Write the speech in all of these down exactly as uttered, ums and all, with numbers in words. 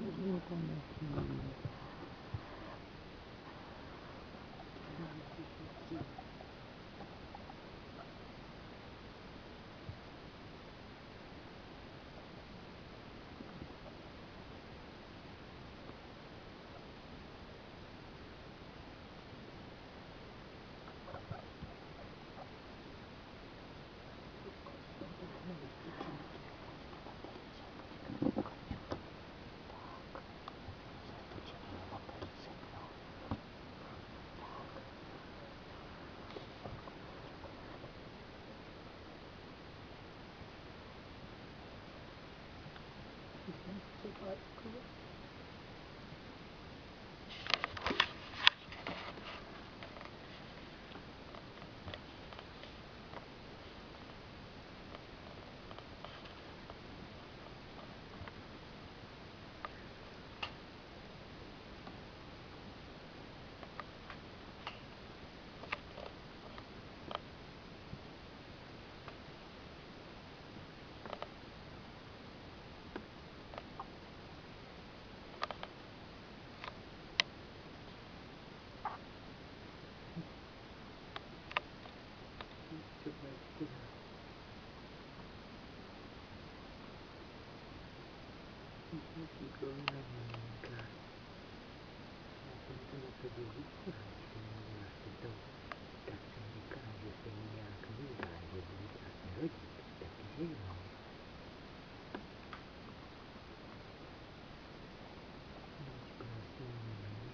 Mě to nechybí. Šikovná maminka. Já jsem se na tebe zjistila, když jsem měla to, tak jsem říkala, že se mi nějak nezdá, že budu asi rodit, takže jo. Nic krásného není.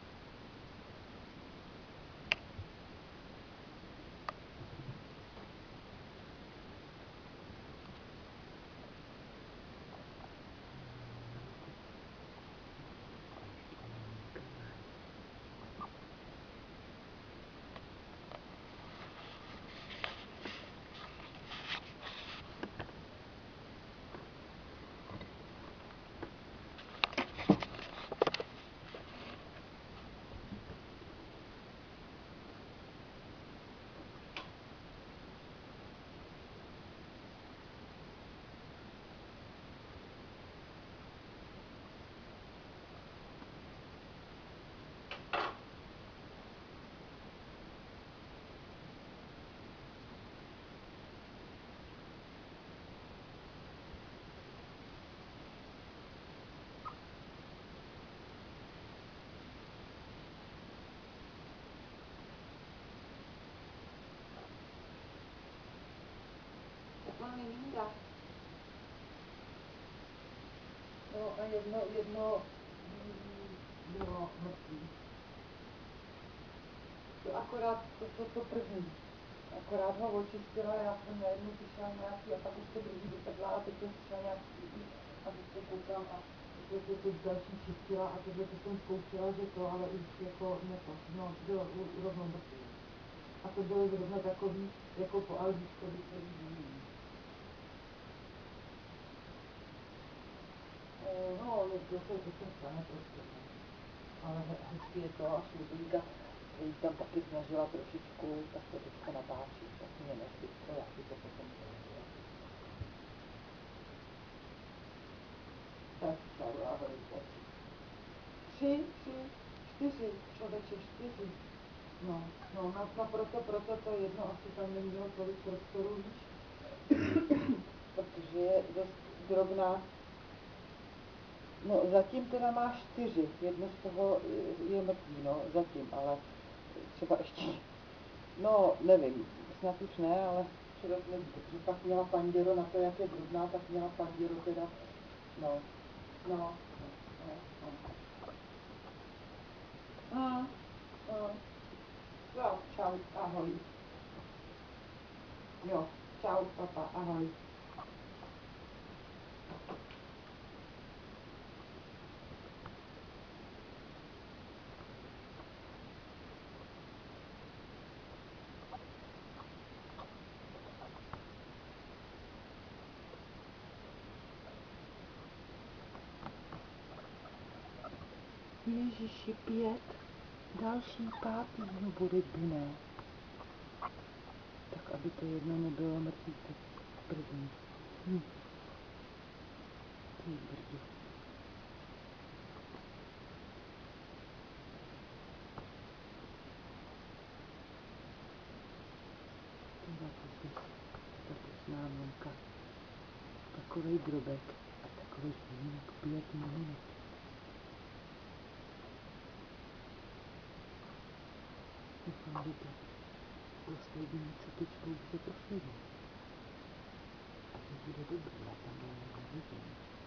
Máme Linda. No a jedno, jedno bylo mrtvý. To akorát, to, to, to první. Akorát ho očistila, já jsem na jednu přišla nějaký a pak už to druhý vypadla a teď to přišla nějaký druhý a teď se koukám a to se teď další čistila a tohle to jsem zkoušela, že to, ale už jako ne to, no bylo rovnou mrtvý. A to bylo zrovna takový, jako po Alžíškovi celý jiný. No, to se, to se stane prostě, no. Ale hezky je to a Šlublíka se jí tam taky snažila trošičku, tak to teďka natáčí, tak mě nechci to, já si to potom zelenuju. Tak čau, ahoj, taky. Tři, tři, čtyři, člověče, čtyři. No, no, no, no proto, proto to jedno asi tam nemělo tolik prostoru, víš, protože je dost drobná. No zatím teda má čtyři, jedno z toho je mrtvý, no zatím, ale třeba ještě, no nevím, snad už ne, ale člověk neví, protože pak měla panděro na to, jak je drobná, tak měla panděro teda, no, no, no, no, no. Mm, mm. Jo, čau, ahoj. Jo, čau, papa, ahoj. Ježiši, pět. Další pátý, no bude dne. Tak aby to jedno nebylo mrtvý, tak první. Hm. Ty brdi. tato tato slámenka. Takovej drobek a takových minut, pět minut. Doufám, že to poslední, co teďko bude poslední. A to bude dobrý, já tam nevidím.